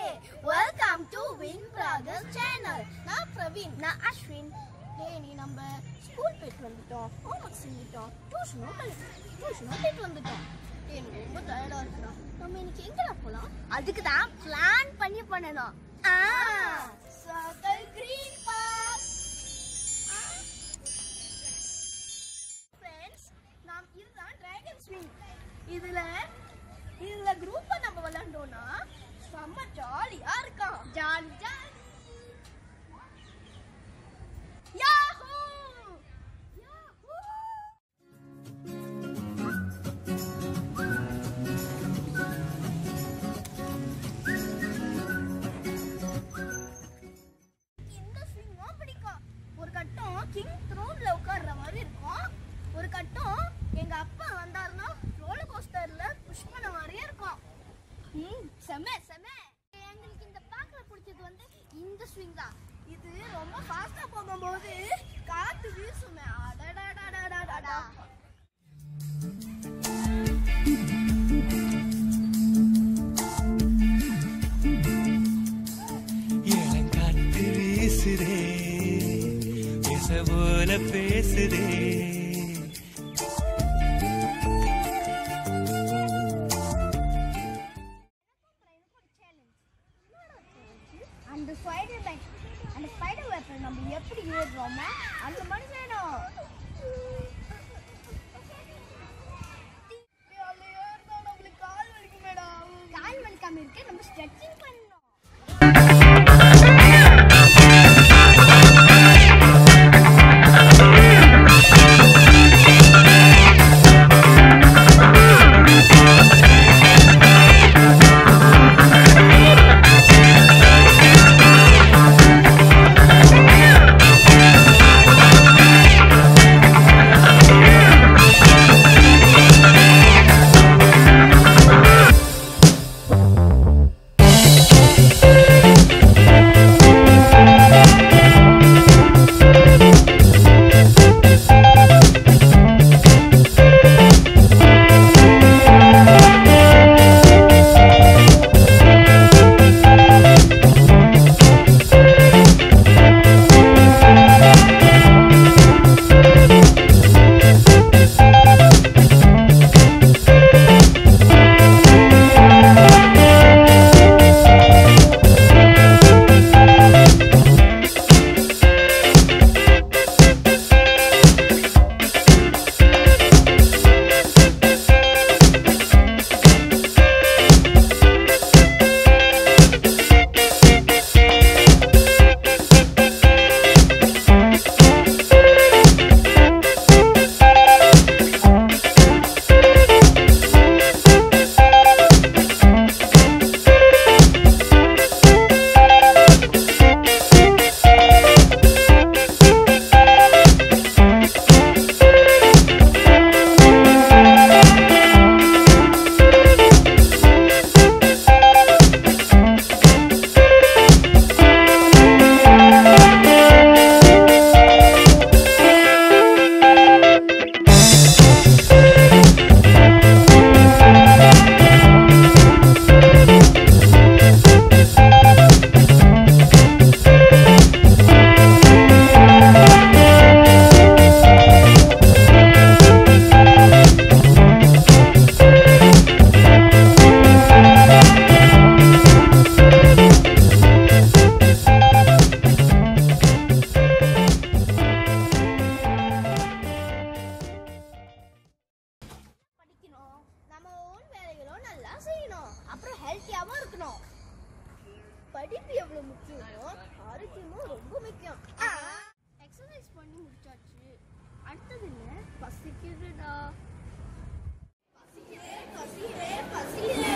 Welcome to Win Brothers channel. நான் பிரவீன், நான் அஸ்வின். நீ நம்ம ஸ்கூல் போயிட்டு வந்துட்டோம், ஹோம்வொர்க் செஞ்சுட்டோம், டியூஷனும் போயிட்டு வந்துட்டோம். எனக்கு ரொம்ப டயர்டா இருக்குடா. நம்ம இன்னைக்கு எங்கடா போலாம்? அதுக்கு தான் பிளான் பண்ணி பண்ணணும். Circle green park. फ्रेंड्स, நாம் இதுதான் டிராகன் ஸ்விங். இதுல குரூப்பா நம்ம விளையாண்டோம்னா செம்ம ஜாலியா இருக்கும். Jolly yahoo yahoo. இந்த ஸ்விங்கும் பிடிக்கும். ஒரு கட்டம் கிங் த்ரோன்ல உட்கார்ற மாதிரி இருக்கும். ஒரு கட்டம் எங்க அப்பா வந்தாருன்னா ரோலர் கோஸ்டர்ல புஷ் பண்ண மாதிரியே இருக்கும். எங்களுக்கு இந்த பார்க்ல பிடிச்சது வந்து இந்த ஸ்விங் தான். இது ரொம்ப ஃபாஸ்டா போகும்போது காத்து வீசுமே. அடடடடடடடா. காத்து வீசுதே, பேச போல பேசுதே. அந்த ஸ்பைடர் வெப்பை நம்ம எப்படி ஏறுறோமோ அந்த மாதிரி வேணும். நம்மளுக்கு கால் வலிக்கும் மேடம். கால் வலிக்காம இருக்கு, நம்ம ஸ்ட்ரெச்சிங் பண்ணணும். அப்புறம் ஹெல்த்தியாவும் இருக்கணும். படிப்பு எவ்வளவு முக்கியமோ ஆரோக்கியமும் ரொம்ப முக்கியம். எக்ஸசைஸ் பண்ணி முடிச்சாச்சு. அடுத்தது என்ன? பசிக்குதுடா. பசிக்குதே.